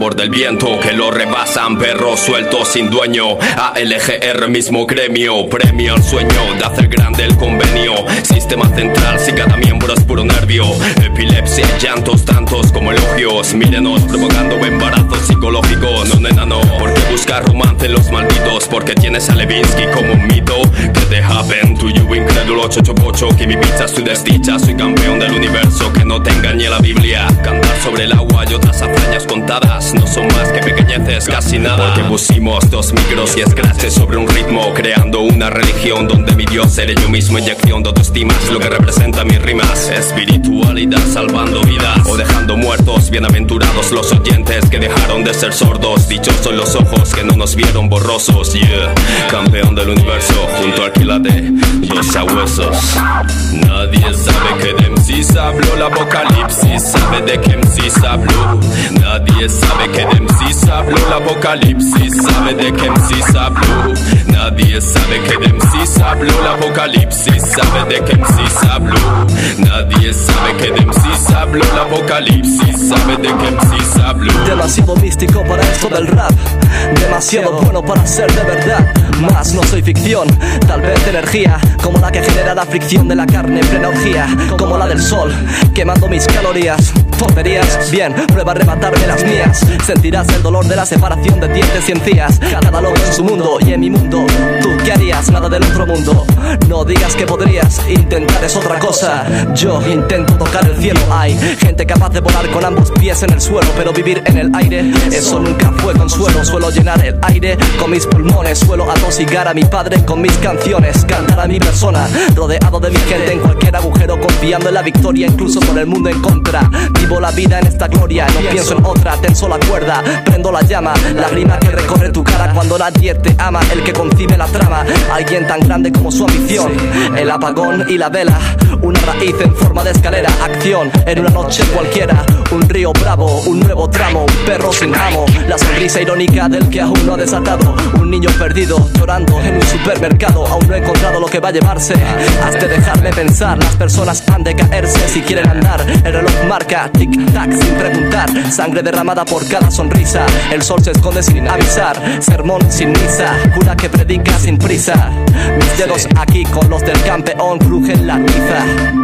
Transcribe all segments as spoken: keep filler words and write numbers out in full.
sabor del viento que lo rebasan, perros sueltos sin dueño. A L G R mismo gremio, premio al sueño de hacer grande el convenio. Sistema central si cada miembro es puro nervio. Epilepsia, llantos tantos como elogios. Mírenos provocando embarazo psicológico. No nena no, porque buscar romance en los malditos. Porque tienes a Levinsky como un mito. Que te happen to you incrédulo chochopocho. Que mi pizza es tu desdicha. Soy campeón del universo, que no te engañe la Biblia. Cantar sobre el agua y otras hazañas contadas no son más que pequeñeces, casi nada. Porque pusimos dos micros y scratches sobre un ritmo, creando una religión donde mi Dios seré yo mismo. Inyección de autoestima es lo que representa mis rimas. Espiritualidad salvando vidas o dejando muertos. Bienaventurados los oyentes que dejaron de ser sordos. Dichosos los ojos que no nos vieron borrosos. Yeah, campeón del universo junto al quilate, dos sabuesos. Nadie sabe que de M Cs habló la apocalipsis. Sabe de que M Cs habló. Nadie sabe que de M Cs habló la apocalipsis. Sabe de que M Cs habló. Nadie sabe que de M Cs habló la apocalipsis. Sabe de que M Cs habló. Nadie sabe que de M Cs habló la apocalipsis. Sabe de que M Cs habló. Demasiado místico para esto del rap, demasiado bueno para ser de verdad. Más no soy ficción, tal vez energía como la que genera la fricción de la carne en plena orgía, como la del sol, quemando mis calorías. Tonterías, bien, prueba a arrebatarme las mías. Sentirás el dolor de la separación de dientes y encías. Cada loco en su mundo y en mi mundo. ¿Tú qué harías? Nada del otro mundo. No digas que podrías, intentar es otra cosa. Yo intento tocar el cielo. Hay gente capaz de volar con ambos pies en el suelo, pero vivir en el aire, eso nunca fue consuelo. Suelo llenar el aire con mis pulmones. Suelo atosigar a mi padre con mis canciones. Cantar a mi persona, rodeado de mi gente en cualquier agujero, confiando en la victoria incluso con el mundo en contra. Vivo la vida en esta gloria, no pienso en otra. Tenso la cuerda, prendo la llama, lágrima que recorre tu cara cuando nadie te ama. El que concibe la trama, alguien tan grande como su ambición. El apagón y la vela, una raíz en forma de escalera. Acción en una noche cualquiera, un río bravo, un nuevo tramo, un perro sin amo. La sonrisa irónica del que aún no ha desatado. Un niño perdido llorando en un supermercado. Aún no he encontrado lo que va a llevarse. Has de dejarme pensar, las personas han de caerse si quieren andar. El reloj marca tic-tac sin preguntar. Sangre derramada por cada sonrisa. El sol se esconde sin avisar. Sermón sin misa, cura que predica sin prisa. Mis dedos aquí con los del campeón crujen la tiza.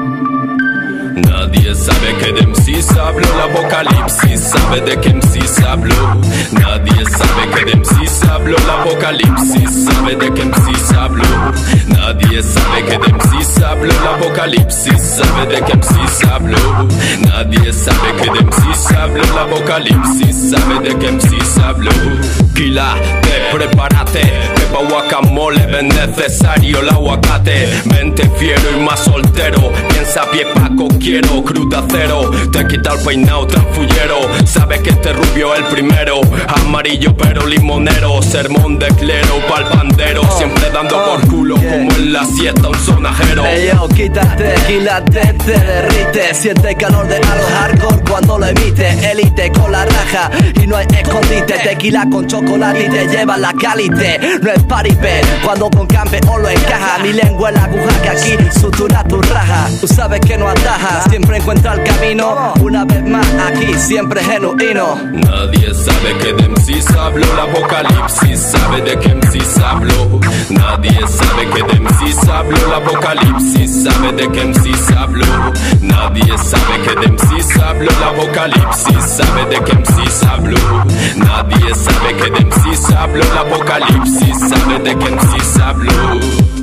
Nadie sabe que de M Cs habló la apocalipsis. Sabe de que M Cs habló. Nadie sabe que de M Cs habló la apocalipsis. Sabe de que M Cs habló. Nadie sabe que de M Cs habló la apocalipsis. Sabe de que M Cs habló. Nadie sabe que de M Cs habló la apocalipsis. Sabe de que M Cs habló. Quilate, prepárate, pepa guacamole, ven necesario el aguacate. Vente fiero y más soltero, piensa pie paco, quiero cruda cero. Te quita el peinado tan fullero, sabes que este rubio el primero. Amarillo pero limonero, sermón de clero pa'l pandero. Siempre dando por culo como en la siesta un sonajero. Ey yo, quítate, quítate, te derrite. Siente calor de algo hardcore cuando lo emite. Elite con la raja y no hay escondite. Tequila con chocolate y te lleva la calite. No es paripé cuando con campeón lo encaja. Mi lengua es la aguja que aquí sutura tu raja. Tú sabes que no atajas, siempre encuentra el camino. Una vez más aquí, siempre genuino. Nadie sabe que de M Cs habló la apocalipsis. Sabe de que M Cs habló. Nadie sabe que de M Cs habló la apocalipsis. Sabe de que M Cs habló. Nadie sabe que de M Cs habló la apocalipsis. Sabe de que M Cs habló. Nadie sabe que de M Cs habló la apocalipsis. Sabe de que M Cs habló.